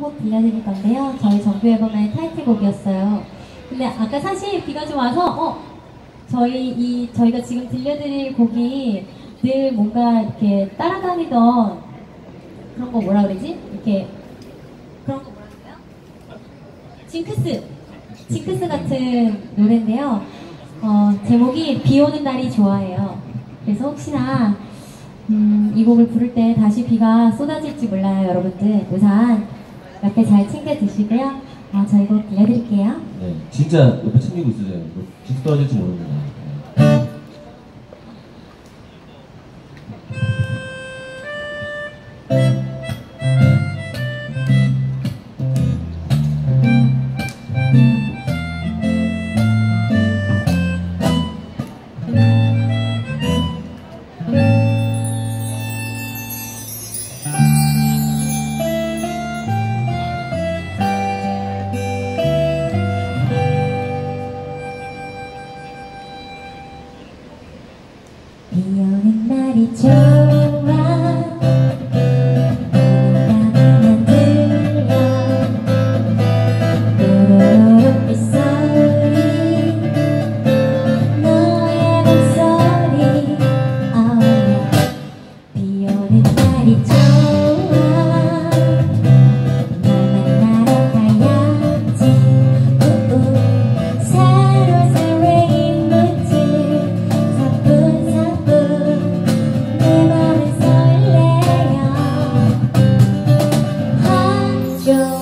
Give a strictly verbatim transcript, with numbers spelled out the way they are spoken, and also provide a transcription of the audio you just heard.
곡 들려드릴 건데요. 저희 정규 앨범의 타이틀곡이었어요. 근데 아까 사실 비가 좀 와서 어 저희 이 저희가 지금 들려드릴 곡이 늘 뭔가 이렇게 따라다니던 그런 거 뭐라 그러지? 이렇게 그런 거 뭐라 그래요? 징크스! 징크스 같은 노래인데요. 어, 제목이 비 오는 날이 좋아해요. 그래서 혹시나 음, 이 곡을 부를 때 다시 비가 쏟아질지 몰라요, 여러분들. 우산 옆에 잘 챙겨 드시고요. 어, 저희 곡 들려드릴게요. 네, 진짜 옆에 챙기고 있으세요. 진짜 떨어질지 모릅니다. 네. 비 오는 날이 좋아 오는 밤에만 들려 또로록 빗소리 너의 목소리 oh yeah. 비 오는 날이 좋아 널 만나러 가야지 우우 새로 산 레인보트 사뿐사뿐 내 맘은 설레요 하죠